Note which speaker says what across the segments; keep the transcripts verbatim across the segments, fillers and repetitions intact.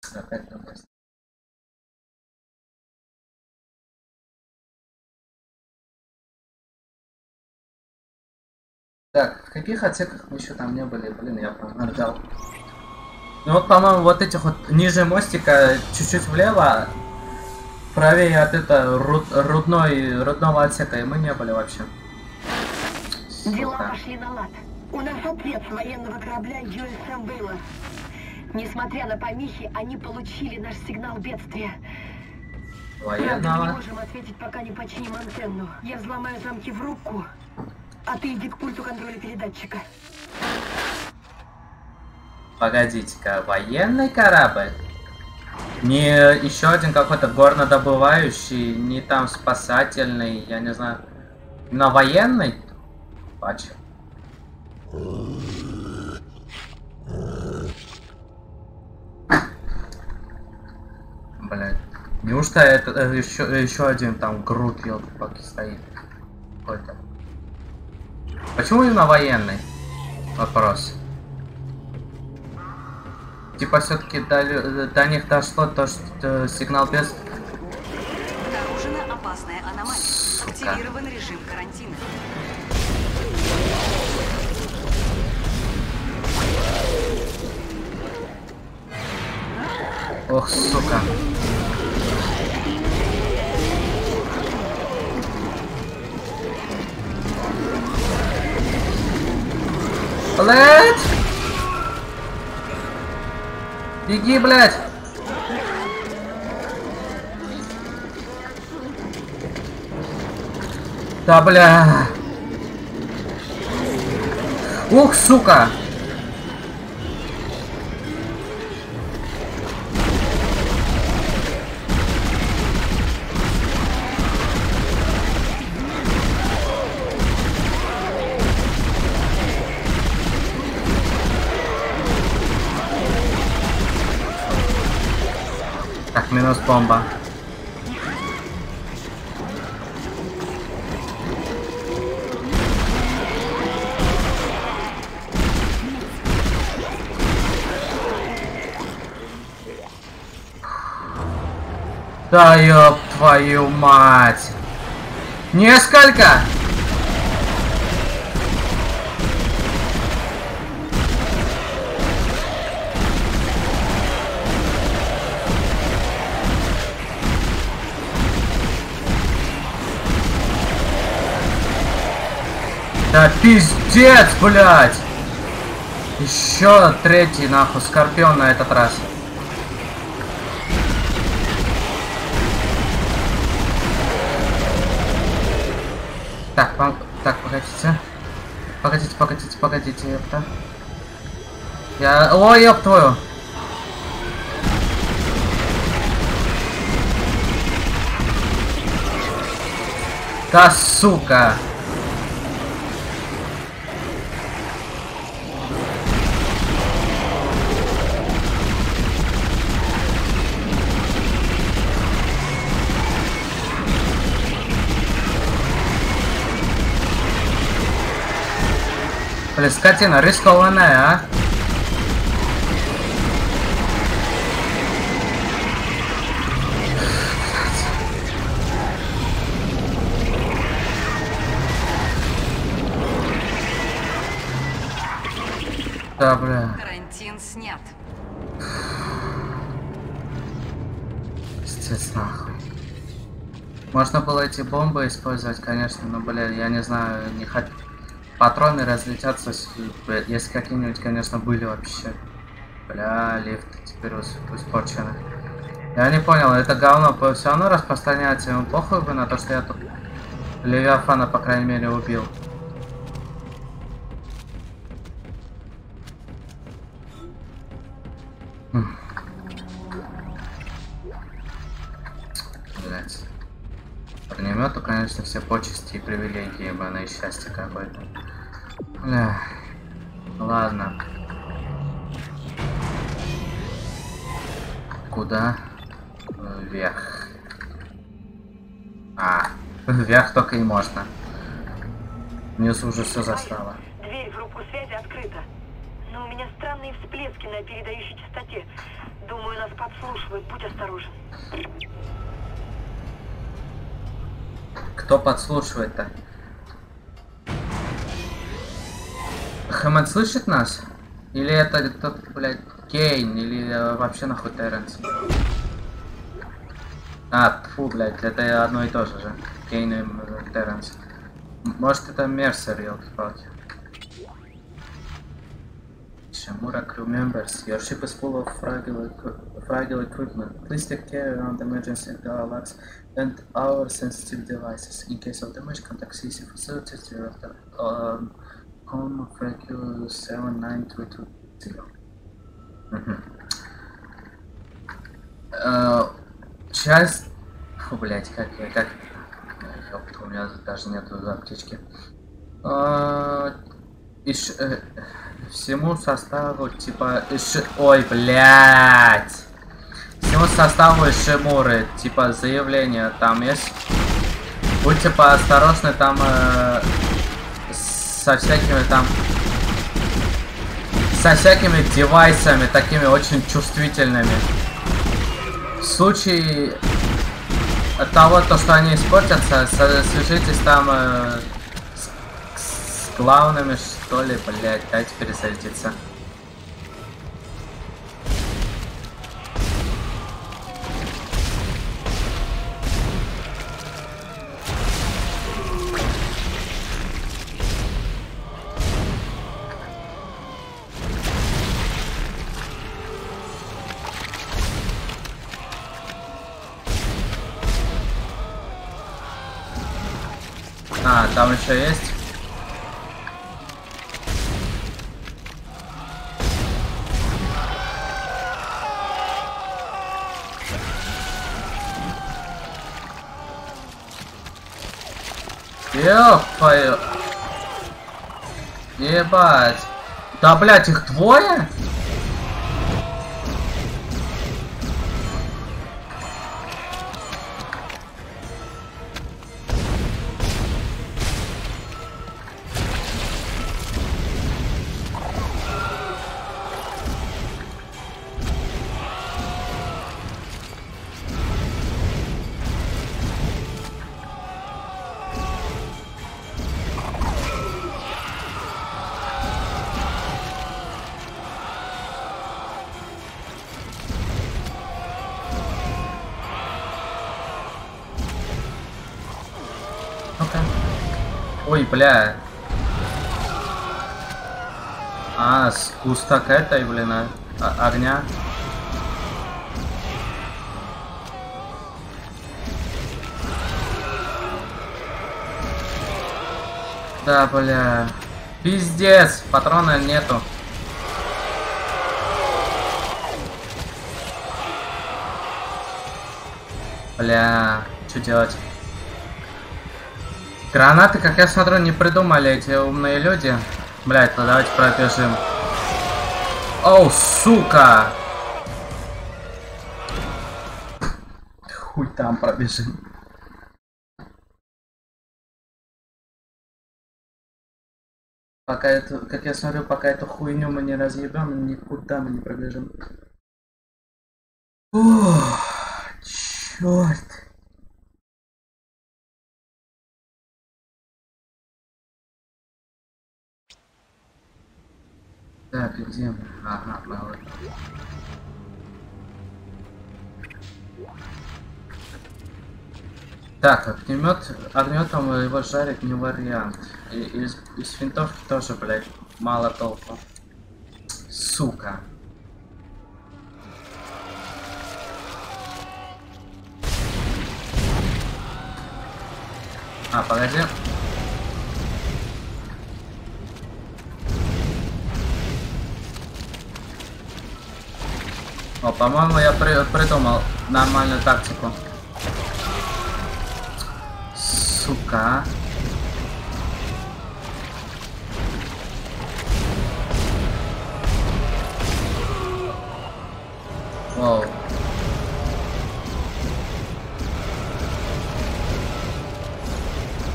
Speaker 1: Опять на месте. Так, в каких отсеках мы еще там не были? Блин, я проморгал. Ну вот, по-моему, вот этих вот ниже мостика, чуть-чуть влево, правее от этого руд, рудной, рудного отсека, и мы не были вообще.
Speaker 2: Дела пошли на лад. У нас ответ с военного корабля ю эс эм Вейлор. Несмотря на помехи, они получили наш сигнал бедствия.
Speaker 1: Военного?
Speaker 2: Правда, мы не можем ответить, пока не починим антенну. Я взломаю замки в рубку, а ты иди к пульту контроля передатчика.
Speaker 1: Погодите-ка, военный корабль? Не еще один какой-то горнодобывающий, не там спасательный, я не знаю. На военный? Бачу. Блять. Неужто это э, еще, еще один там груд елки-палки стоит? Какой-то. Почему именно военный? Вопрос. Типа все-таки до, до них дошло то, что сигнал без...
Speaker 3: Обнаружена опасная аномалия.
Speaker 1: Сука.
Speaker 3: Активирован режим карантина.
Speaker 1: Ох, сука. Блять! Беги, блять! Да, бля! Ух, сука! Так, минус бомба. Да ёб твою мать! Несколько! Да пиздец, блядь! Еще третий, нахуй, скорпион на этот раз. Так, так, погодите. Погодите, погодите, погодите, ёпта. Я... Ой, ёб твою! Да, сука! Блин, скотина, рискованная, а? Да, бля.
Speaker 3: Карантин снят.
Speaker 1: Пиздец, нахуй. Можно было эти бомбы использовать, конечно, но, бля, я не знаю, не хочу. Патроны разлетятся, если какие-нибудь, конечно, были вообще. Бля, лифт теперь испорчены. Я не понял, это говно все равно распространяется, ему похуй бы на то, что я тут Левиафана, по крайней мере, убил. Блять. Огнемету, конечно, все почести и привилегии, ебаное счастье какое-то. Бля. Ладно. Куда? Вверх. А, вверх только и можно. Внизу уже все застало.
Speaker 2: Дверь в рубку связи открыта. Но у меня странные всплески на передающей частоте. Думаю, нас подслушивают. Будь осторожен.
Speaker 1: Кто подслушивает-то? Хэммонд слышит нас? Или это тот, блядь, Кейн? Или э, вообще нахуй Терренс? А, фу, блядь, это одно и то же же. Кейн и э, Терренс. Может, это Мерсер, елки-палки. Shamura crew members, your ship is full of fragile, fragile equipment. Please take care around emergency alarms and our sensitive devices. In case of damage, contact C C facilities director um, com fragile seven nine two two zero. Часть... Фу, блять, как я, как... Ёпта, у меня даже нету аптечки. И э, всему составу типа иш... ой, блядь, всему составу Шимуры типа заявление там есть. Будьте поосторожны там э, со всякими там со всякими девайсами такими очень чувствительными. В случае того, то, что они испортятся, свяжитесь там э, главными, что ли, блять, дайте перезарядиться. А, там еще есть. Ёпаю. Ебать. Да, блять, их двое? Ой, бля. А, с кусток этой, блин, а, а, огня. Да, бля. Пиздец, патрона нету. Бля, что делать? Гранаты, как я смотрю, не придумали эти умные люди. Блять, ну давайте пробежим. Оу, сука! Хуй там пробежим. Пока это, как я смотрю, пока эту хуйню мы не разъебем, никуда мы не пробежим. Ох, черт. Так, где мы? Ага, вот. Так, огнемет, огнеметом его жарить не вариант. И, из, из винтовки тоже, блядь, мало толку. Сука. А, погоди. О, по-моему, я при придумал нормальную тактику. Сука. Воу.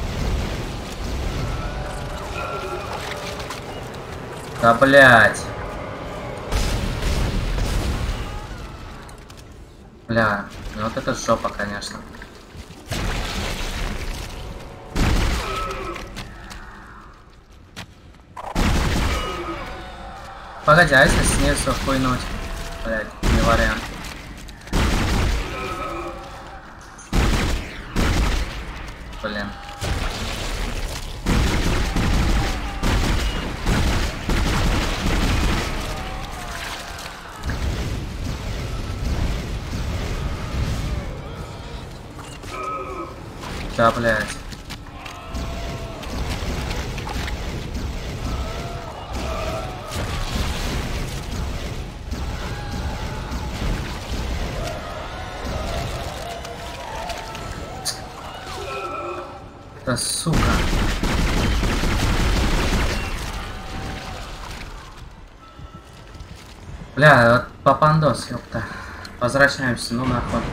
Speaker 1: Да, блять. Бля, ну вот это жопа, конечно. Погоди, а если снизу хуйнуть? Блять, не вариант. Блин. Да, блять. Да сука. Бля, вот папандос, ёпта. Возвращаемся, ну нахуй.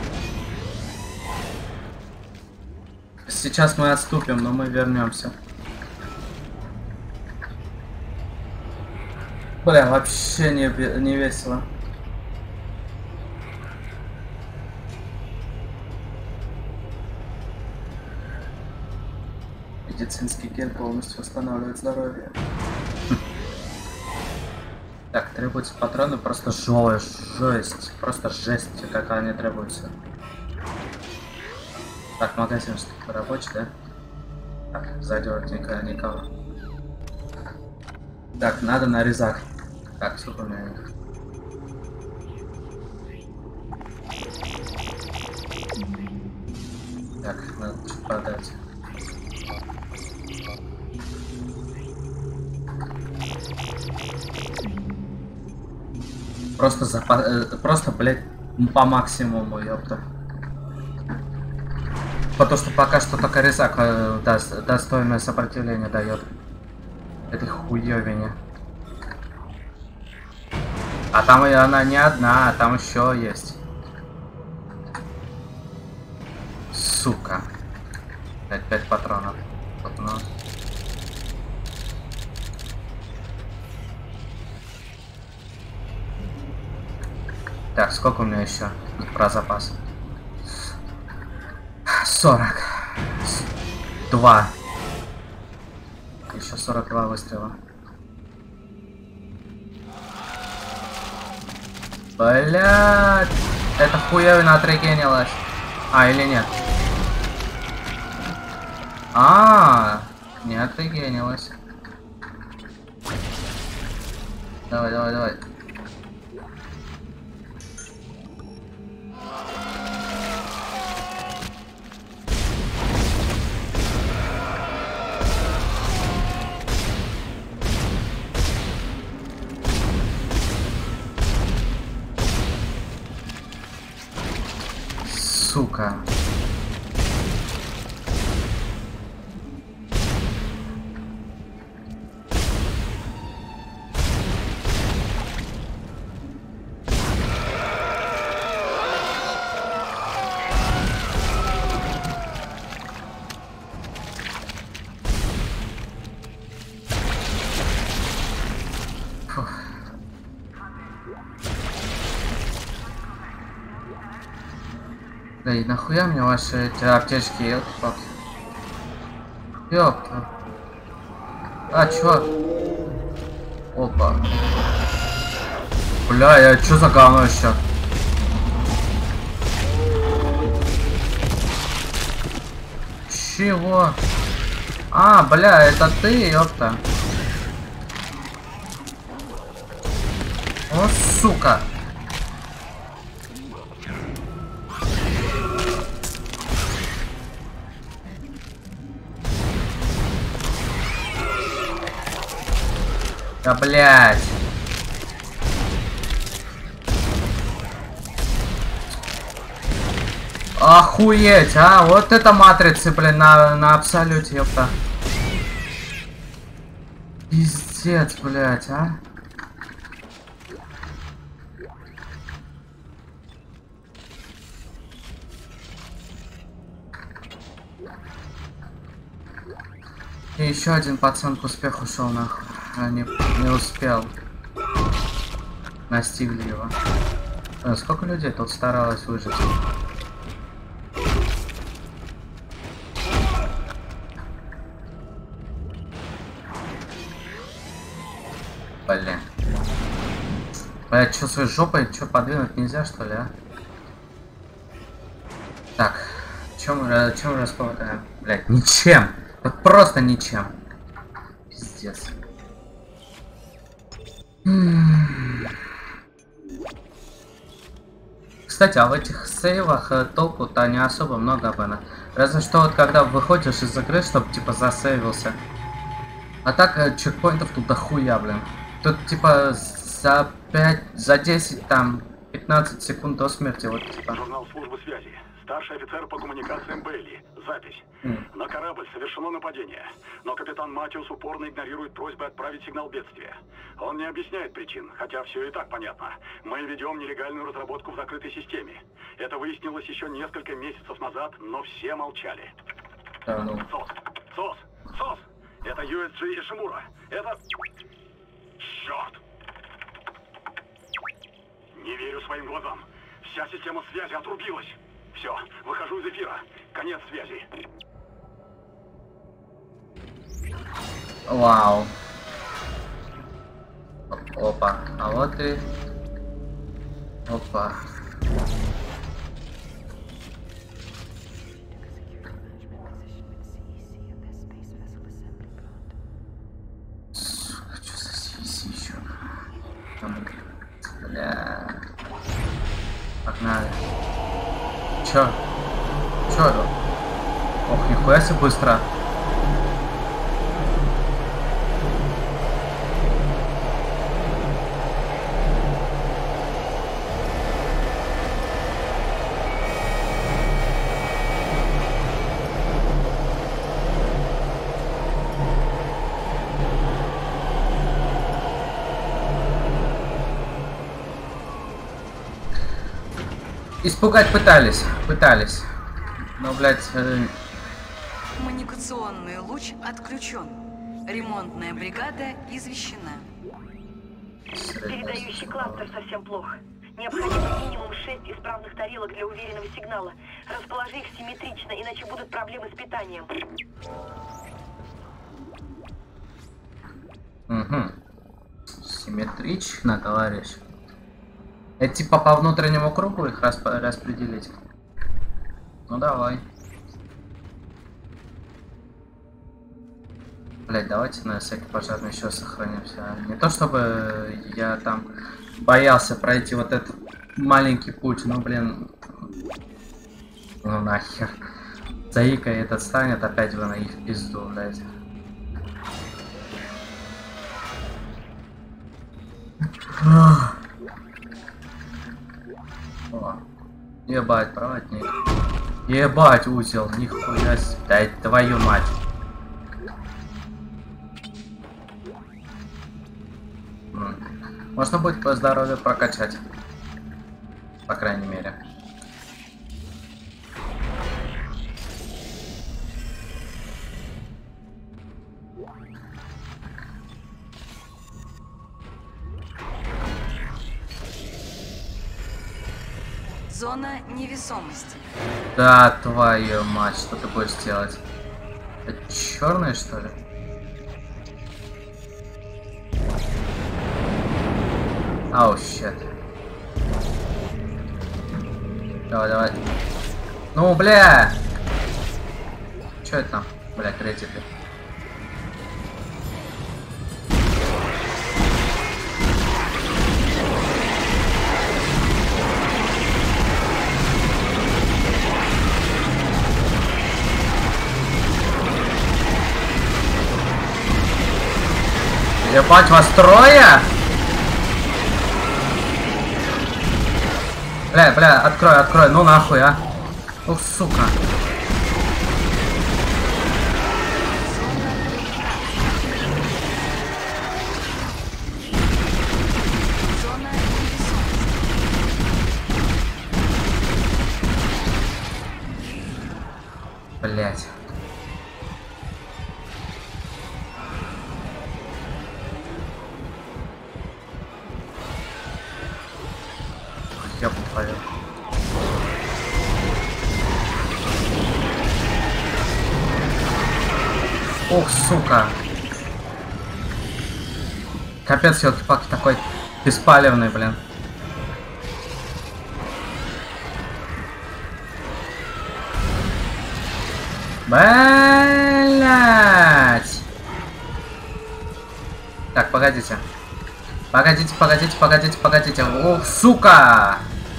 Speaker 1: Сейчас мы отступим, но мы вернемся. Бля, вообще не, не весело. Медицинский гель полностью восстанавливает здоровье. Так, требуются патроны, просто жесть, жесть, просто жесть, какая они требуются. Так, магазин что-то рабочий, да? Так, сзади вот никого, никого. Так, надо на резак. Так, сколько у меня их? Так, надо чуть подать. Просто за, просто, блять, по максимуму, ёпта. Потому что пока что только резак э, даст, достойное сопротивление дает этой хуёвине. А там и она не одна, а там еще есть. Сука. Опять пять патронов. Вот, ну. Так, сколько у меня еще про запас? сорок два. Еще сорок два выстрела. Блять, эта хуевина отрегенилась. А, или нет? А, не отрегенилась. Давай, давай, давай. Сука. Фух. Да и нахуя мне ваши эти аптечки, ёпта? Ёпта. А, чё? Опа. Бля, я чё за говно еще? Чего? А, бля, это ты, ёпта. О, сука. Да блять. Охуеть, а? Вот это матрицы, блин, на, на абсолюте, ёпта. Пиздец, блять, а? И еще один пацан к успеху шел нахуй. А не, не успел. Настигли его. А сколько людей тут старалось выжить? Блин. Я чувствую жопой, что подвинуть нельзя, что ли, а? Так, чем мы, чем мы располагаем? Блять, ничем. Вот просто ничем. Пиздец. Кстати, а в этих сейвах э, толку-то не особо много, было. Разве что вот когда выходишь из игры, чтобы типа засейвился. А так э, чекпоинтов тут дохуя, блин. Тут типа за пять, за десять, там, пятнадцать секунд до смерти, вот типа.
Speaker 4: Журнал службы связи. Старший офицер по коммуникациям Бейли. Запись.
Speaker 1: Mm.
Speaker 4: На корабль совершено нападение, но капитан Матиус упорно игнорирует просьбы отправить сигнал бедствия. Он не объясняет причин, хотя все и так понятно. Мы ведем нелегальную разработку в закрытой системе. Это выяснилось еще несколько месяцев назад, но все молчали.
Speaker 1: Да, ну.
Speaker 4: СОС! СОС! СОС! Это ю эс джи Ишимура! Это... Черт! Не верю своим глазам. Вся система связи отрубилась. Все, выхожу из эфира. Конец связи.
Speaker 1: Вау. Опа. А вот и... Опа. Сука, что за си си еще? Бля. Погнали. Чё? Чё это? Ох, нихуя себе быстро. Испугать пытались, пытались. Но, блядь... Э...
Speaker 3: Коммуникационный луч отключен. Ремонтная бригада извещена.
Speaker 2: Передающий кластер совсем плохо. Необходимо минимум шесть исправных тарелок для уверенного сигнала. Расположи их симметрично, иначе будут проблемы с питанием.
Speaker 1: Угу. Симметрично, говоришь. Это типа по внутреннему кругу их расп распределить? Ну давай. Блять, давайте на всякий пожарный еще сохранимся. Не то чтобы я там боялся пройти вот этот маленький путь, но блин. Ну нахер. Заика этот станет, опять вы на их пизду, блять. О, ебать, проводник. Ебать, узел, нихуя себе. Да твою мать. М. Можно будет по здоровью прокачать. По крайней мере.
Speaker 3: Зона невесомости.
Speaker 1: Да, твою мать, что ты будешь делать? Это черные, что ли? Ау, щет. Давай, давай. Ну, бля! Чё это там? Бля, кредиты. Ебать, вас трое? Бля, бля, открой, открой, ну нахуй, а. Ух, сука.
Speaker 3: Зона невесомости.
Speaker 1: Блять. Ёб твою. Ух, сука. Капец, елки-палки, такой беспалевный, блин. Блять. Так, погодите. Погодите, погодите, погодите, погодите. Ух, сука.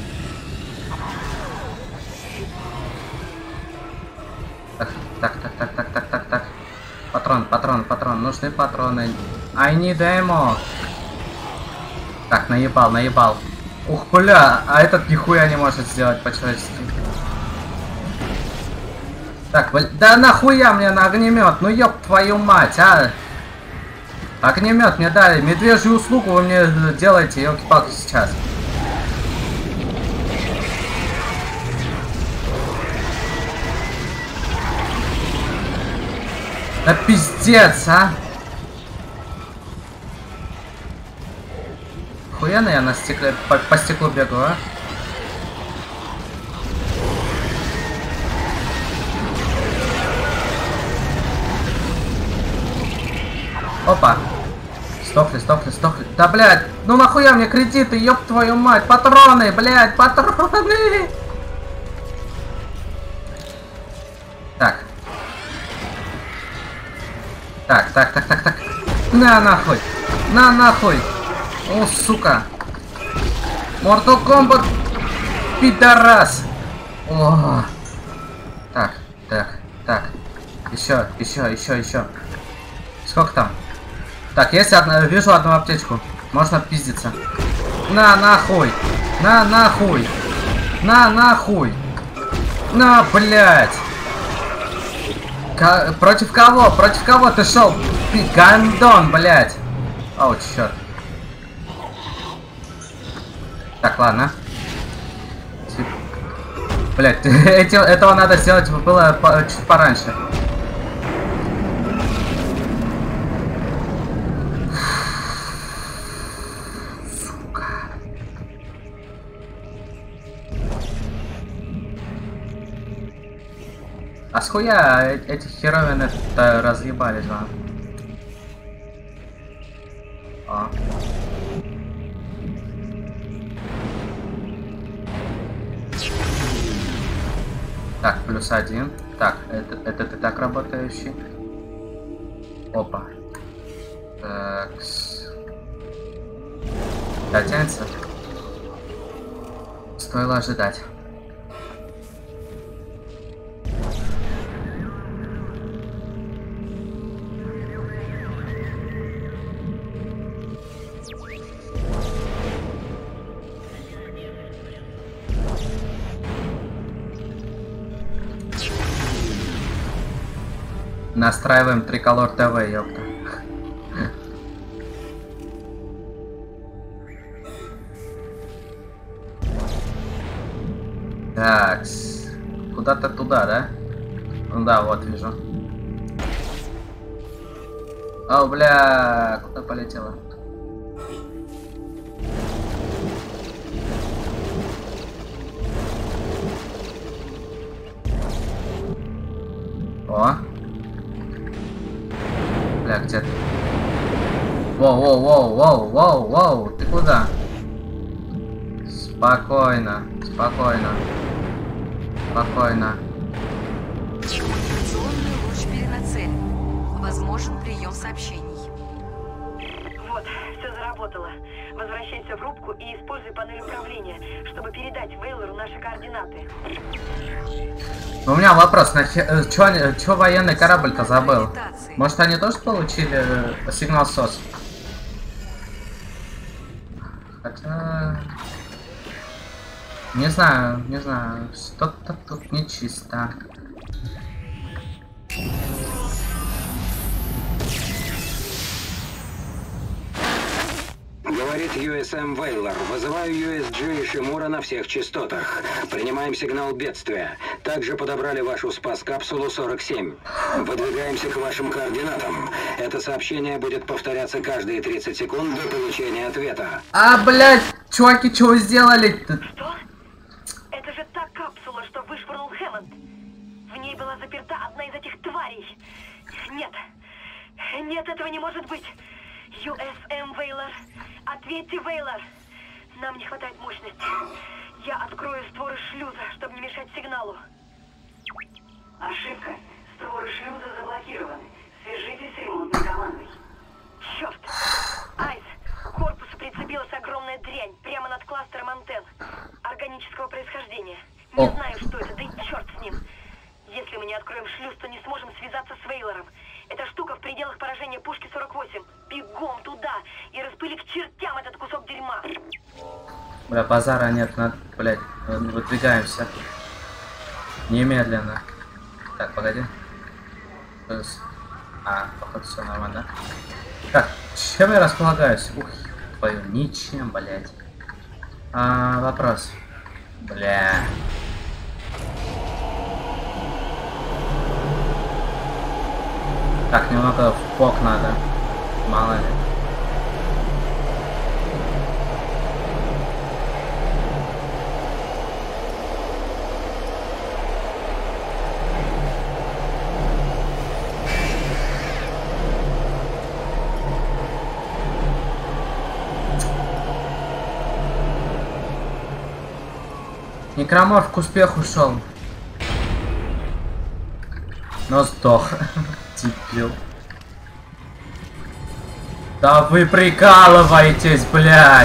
Speaker 1: Так, так, так, так, так, так, так, так. Патрон, патрон, патрон. Нужны патроны. I need ammo. Так, наебал, наебал. Ух, бля, а этот нихуя не может сделать по-человечески. Так, бля, да нахуя мне на огнемет? Ну ёб твою мать, а! Огнемет мне дали. Медвежью услугу вы мне делаете, ёлки-палки, сейчас. Да пиздец, а! Хуяно я на стекле, по, по стеклу бегаю, а? Опа! Сдохли, сдохли, сдохли. Да, блядь, ну нахуя мне кредиты, ёб твою мать, патроны, блядь, патроны! Так. Так, так, так, так, так. На нахуй! На нахуй! О, сука! Mortal Kombat! Пидорас! О! Так, так, так. Еще, еще, еще, еще. Сколько там? Так, есть одна, вижу одну аптечку. Можно пиздиться. На нахуй! На нахуй! На нахуй! На, блядь! К против кого? Против кого ты шел? Гандон, блядь! О, черт. Так, ладно. Блядь, эти, этого надо сделать было по, чуть пораньше. Сука. А схуя эти херовины-то разъебались, да? А. Так, плюс один. Так, это, это ты так работающий. Опа. Так. Дотянется. Стоило ожидать. Настраиваем Триколор ТВ, ёпта. Так, куда-то туда, да? Ну да, вот вижу. О, бля, куда полетела? О. Бля, где ты? Воу, воу, воу, воу, воу, воу, ты куда? Спокойно, спокойно, спокойно.
Speaker 3: Коммуникационный луч перенацелен. Возможен прием сообщений.
Speaker 2: Вот, все заработало. Возвращайся в рубку и используй панель управления, чтобы передать Вейлору наши координаты.
Speaker 1: У меня вопрос, чё военный корабль-то забыл? Может, они тоже получили э, сигнал СОС? Хотя... Не знаю, не знаю, что-то тут нечисто.
Speaker 5: Говорит ю эс эм Вейлор. Вызываю ю эс джи Ишимура на всех частотах. Принимаем сигнал бедствия. Также подобрали вашу спас-капсулу сорок семь. Выдвигаемся к вашим координатам. Это сообщение будет повторяться каждые тридцать секунд до получения ответа.
Speaker 1: А, блядь, чуваки, что вы сделали-то?
Speaker 2: Что? тварей. Нет. Нет, этого не может быть. ю эс эм Вейлор. Ответьте, Вейлор. Нам не хватает мощности. Я открою створы шлюза, чтобы не мешать сигналу.
Speaker 3: Ошибка. Створы шлюза заблокированы. Свяжитесь с ремонтной командой.
Speaker 2: Черт! Айс, к корпусу прицепилась огромная дрянь прямо над кластером антенн. Органического происхождения. Не
Speaker 1: О.
Speaker 2: знаю, что это, да и черт с ним. Если мы не откроем шлюз, то не сможем связаться с Вейлором. Эта штука в пределах поражения пушки сорок восемь. Бегом туда и распыли к чертям этот кусок дерьма.
Speaker 1: Бля, базара нет, надо, блядь, выдвигаемся. Немедленно. Так, погоди. Плюс. А, походу все нормально. Так, чем я располагаюсь? Ух, твою, ничем, блядь. А, вопрос. Бля. Так, немного в бок надо. Мало ли. Некроморф к успеху шел. Но сдох. Дебил. Да вы прикалываетесь, блядь!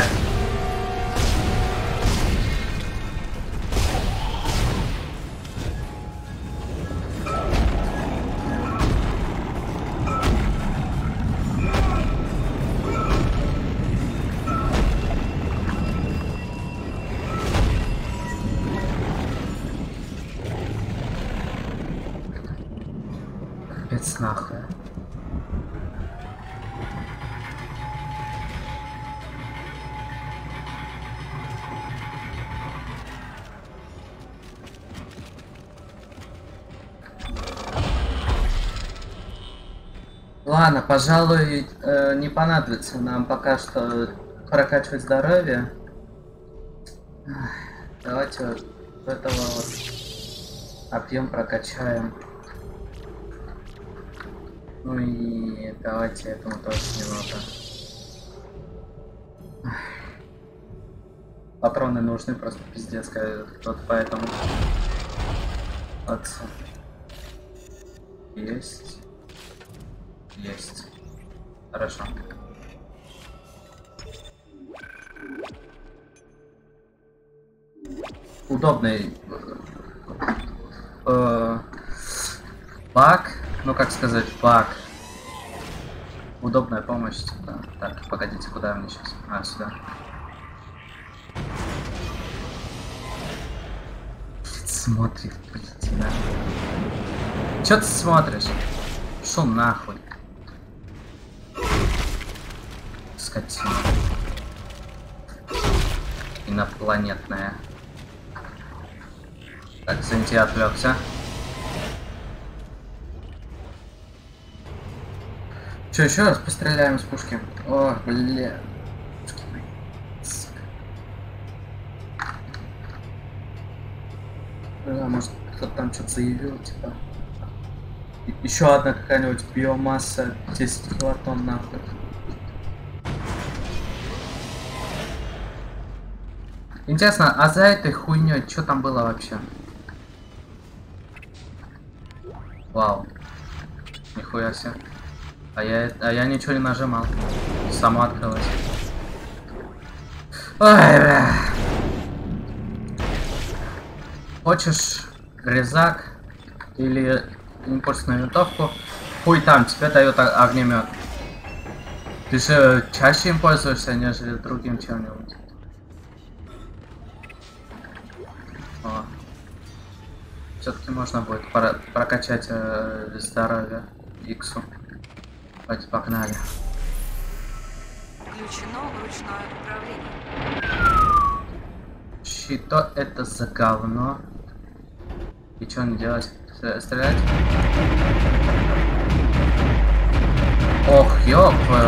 Speaker 1: Капец нахуй. Ладно, пожалуй, э, не понадобится нам пока что прокачивать здоровье. Давайте вот этого вот объем прокачаем. Ну и давайте этому тоже немного. Патроны нужны просто пиздец, вот поэтому. Вот. Есть. Есть. Хорошо. Удобный э, баг. Ну как сказать, баг. Удобная помощь. Да. Так, погодите, куда мне сейчас? А, сюда. Смотрит, блядь, да. Чё ты смотришь? Шо нахуй? Скотина. Инопланетная. Так, Сенти отвлекся. Че, еще раз постреляем с пушки? О, бля. Да, может, кто-то там что-то заявил, типа. Еще одна какая-нибудь биомасса десять килотонн нахуй. Интересно, а за этой хуйней что там было вообще? Вау. Нихуя себе. А я, а я ничего не нажимал. Само открылось. Ой, бля. Хочешь резак или импульсную винтовку? Хуй там, тебе дает огнемет. Ты же чаще им пользуешься, нежели другим чем-нибудь. Все-таки можно будет про прокачать э, здоровье Иксу. Давайте погнали.
Speaker 3: Включено ручное управление.
Speaker 1: Что это за говно? И что не делать? Стрелять? Ох, ёб твою.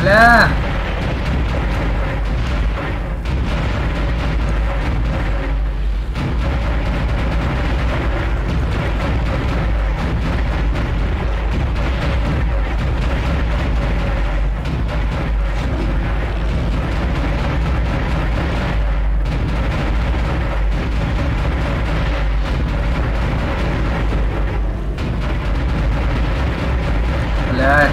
Speaker 1: Бля! Блять.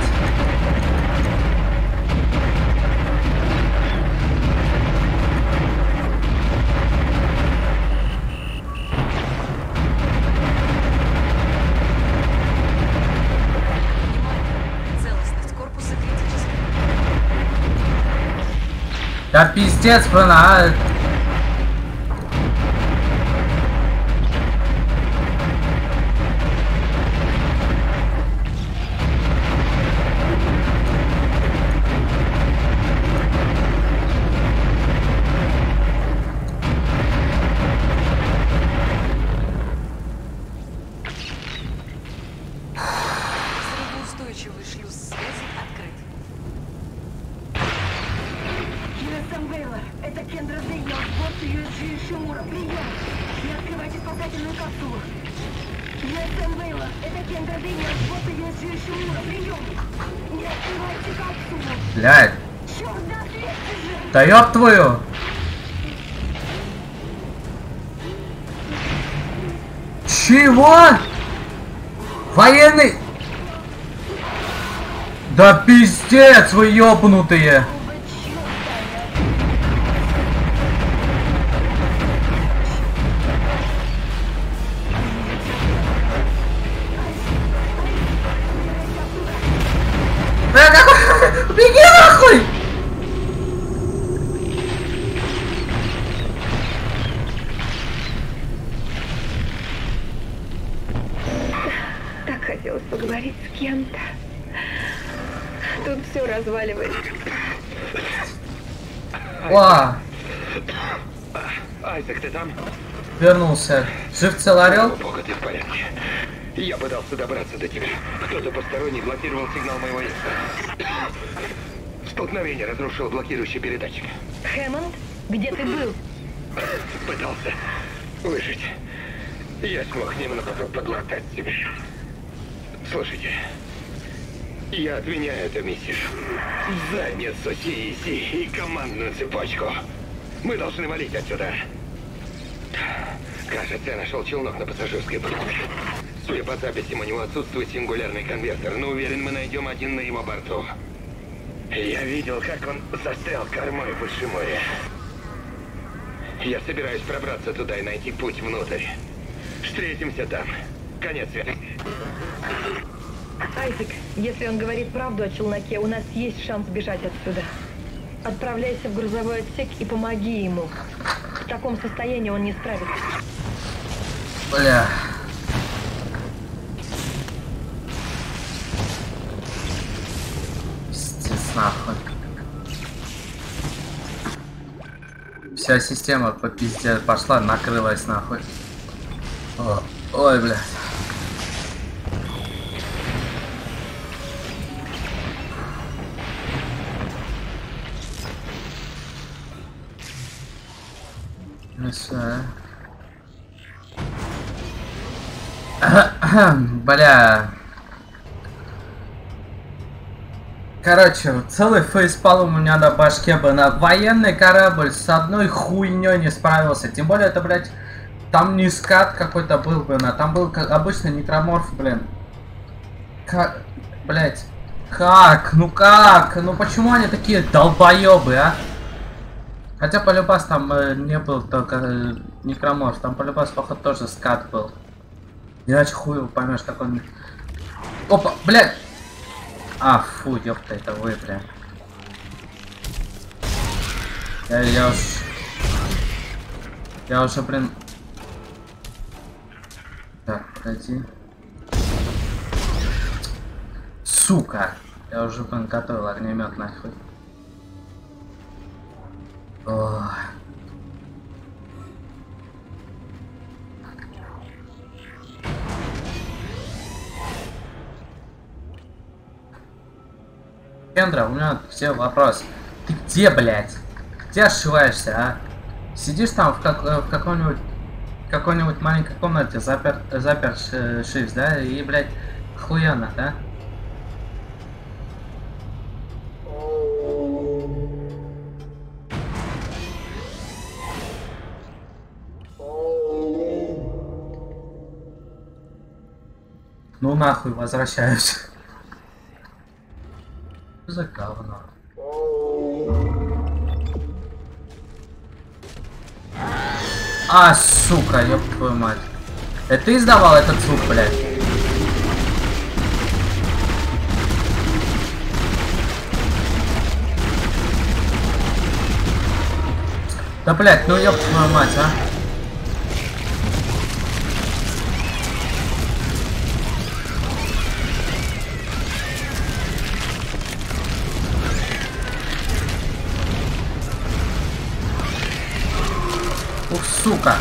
Speaker 3: Целостность корпуса критическая.
Speaker 1: Да пиздец, блин, а...
Speaker 3: Устойчивый шлюз связи открыт.
Speaker 2: ю эс эм Вейлор, это Кендра Дэниел, босс ю эс джи Шимура, прием! Не открывайте спасательную капсулу. ю эс эм Вейлор, это Кендра Дэниел, босс ю эс джи Шимура, прием! Не открывайте капсулу!
Speaker 1: Блядь.
Speaker 2: Черт, да ответьте же!
Speaker 1: Да ёб твою! Чего? Военный? Да пиздец, вы ёбнутые! Бля, какой... Беги нахуй!
Speaker 2: Так хотелось поговорить с кем-то. Тут все разваливается.
Speaker 1: О,
Speaker 6: Айзек, ты там?
Speaker 1: вернулся. Жив цел орел?
Speaker 6: О, бога, ты в порядке. Я пытался добраться до тебя. Кто-то посторонний блокировал сигнал моего эска. Столкновение разрушил блокирующий передатчик.
Speaker 2: Хэммонд, где ты был?
Speaker 6: Пытался выжить. Я смог немного подлатать себя. Слушайте, я отменяю эту миссию. Задницу Си и Си и командную цепочку. Мы должны валить отсюда. Кажется, я нашел челнок на пассажирской палубе. Судя по записям, у него отсутствует сингулярный конвертер, но уверен, мы найдем один на его борту. Я видел, как он застрял кормой выше моря. Я собираюсь пробраться туда и найти путь внутрь. Встретимся там. Конец связи.
Speaker 2: Айзек, если он говорит правду о челноке, у нас есть шанс бежать отсюда. Отправляйся в грузовой отсек и помоги ему. В таком состоянии он не справится.
Speaker 1: Бля. Пиздец, нахуй. Вся система по пизде пошла, накрылась нахуй. О, ой, блядь. Ну всё. Бля. Короче, целый фейспалм у меня на башке бы. На военный корабль с одной хуйней не справился. Тем более это, блядь, там не скат какой-то был, блин, а там был как обычный некроморф, блин. Как, блядь, как? Ну как? Ну почему они такие долбоебы, а? Хотя полюбас там э, не был только э, некроморф, там полюбас, походу, тоже скат был. Иначе хуй его поймешь, как он... Опа, блядь! А, фу, ёпта, это вы, бля. Я, я уж... Я уже, блин... Так, погоди. Сука! Я уже, блин, готовил огнемет нахуй. Ой. Кендра, у меня к тебе вопрос. Ты где, блядь? Где ошиваешься, а? Сидишь там в, как, в каком-нибудь какой-нибудь маленькой комнате, запер, запершись, да? И, блядь, охуенно, да? Ну нахуй, возвращаюсь. Что за говно? А, сука, ёб твою мать. Это ты издавал этот звук, блядь? Да, блядь, ну ёб твою мать, а. Ух, сука.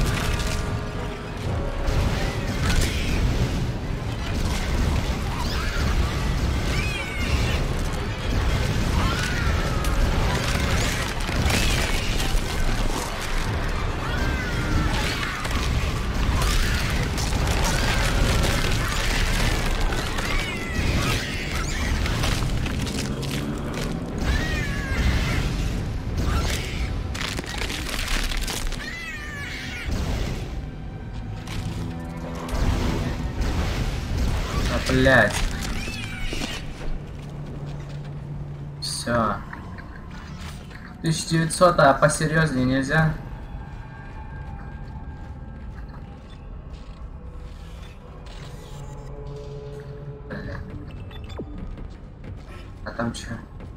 Speaker 1: Блять. Все. тысяча девятьсот, а посерьезнее нельзя? Блять. А там че?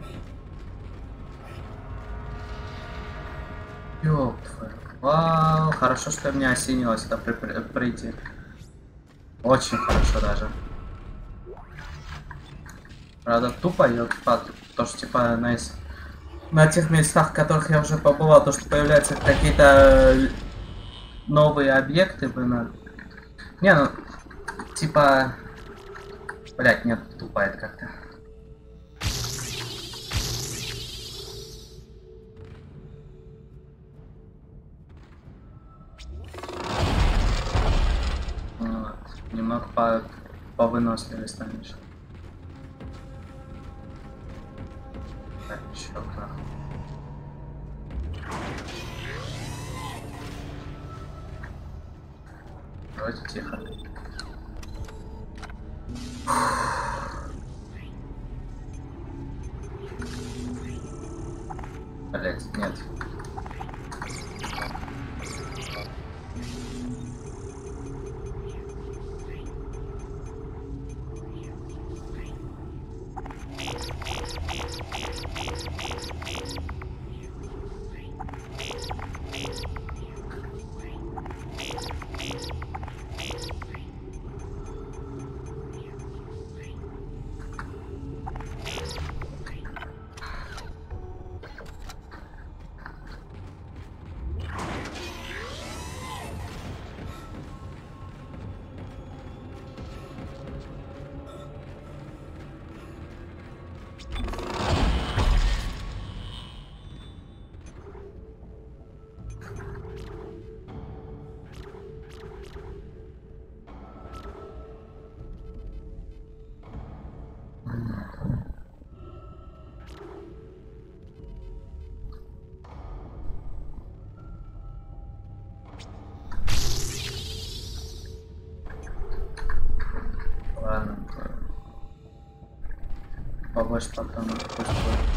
Speaker 1: Ёп твою. Вау, хорошо, что меня осенило сюда при при прийти. Очень хорошо даже. Правда, тупо, ёпта, то, что, типа, на, на тех местах, в которых я уже побывал, то, что появляются какие-то новые объекты, блин. Не, ну, типа, блять, нет, тупо это как-то. Вот. Немного по повыносливее станешь. Так, чё нахуй. Давайте тихо. Блять, нет. Ладно. Побольше потом пусть.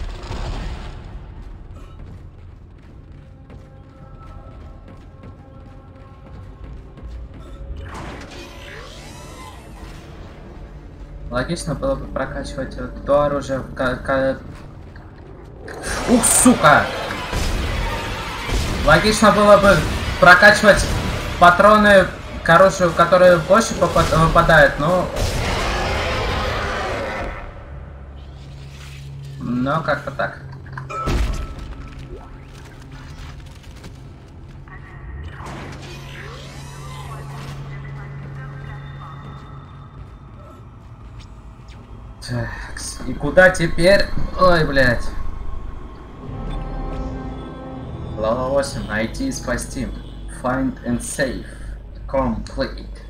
Speaker 1: Логично было бы прокачивать вот то оружие в к... Ух, сука! Логично было бы прокачивать патроны к оружию, которые больше выпадают, но... Но как-то так. Так, и куда теперь? Ой, блядь. Глава восемь. Найти и спасти. Find and save. Complete.